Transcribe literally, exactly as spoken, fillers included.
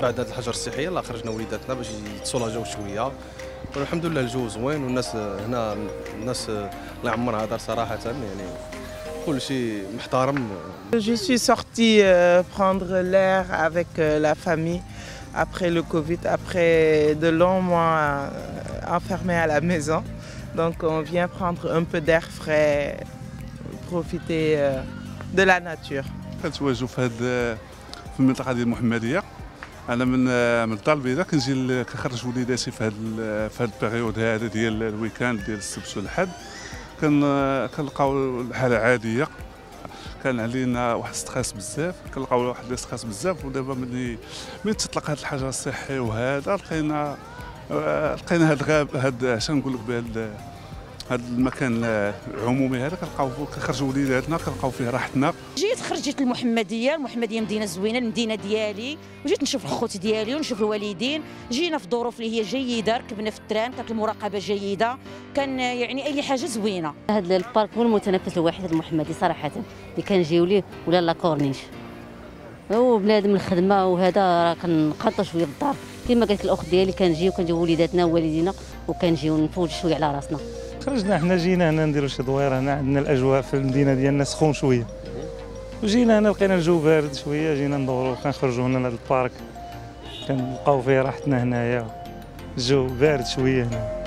بعد هذه الحجر الصحيه لا خرجنا وليداتنا باش يتسولاجاو شويه، والحمد لله الجو زوين والناس هنا الناس الله يعمرها دار صراحه يعني كل شيء محترم. Je suis sortie euh, prendre l'air avec euh, la famille après le Covid, après de longs mois euh, enfermés à la maison. Donc on vient prendre un peu d'air frais, profiter euh, de la nature. كنتواجدوا في هذه في المنطقه ديال المحمديه. انا من من الدار البيضاء كنجي كنخرج وليداتي في هذا في هذا البيريود هذا ديال الويكاند ديال السبت والحد. كنلقاو الحاله عاديه، كان علينا واحد ستريس بزاف، كنلقاو واحد ستريس بزاف، ودابا ملي ملي تطلق هذا الحجر الصحي وهذا لقينا لقينا هذا الغاب هذا اش نقول لك بهذا هذا المكان العمومي هذا كنلقاو كنخرجوا وليداتنا كنلقاو فيه راحتنا. جيت خرجت المحمديه، المحمديه مدينه زوينه، المدينه ديالي، وجيت نشوف الخوت ديالي ونشوف الوالدين. جينا في ظروف اللي هي جيده، ركبنا في التران، كانت المراقبه جيده، كان يعني اي حاجه زوينه. هذا البارك هو المتنفس الوحيد المحمدي صراحه اللي كنجيو ليه، ولا لا كورنيش هو بنادم الخدمه وهذا راه كنقطعوا شويه بالدار كما قالت الاخت ديالي، كنجيو كنجيو وليداتنا ووالدينا وكنجيو نفوت شويه على راسنا. خرجنا حنا جينا هنا نديروا شي دويره، هنا عندنا الاجواء في المدينه ديالنا سخون شويه، وجينا هنا لقينا الجو بارد شويه، جينا ندوروا كنخرجوا هنا لهذا البارك كنلقاو فيه راحتنا هنايا، الجو بارد شويه هنا.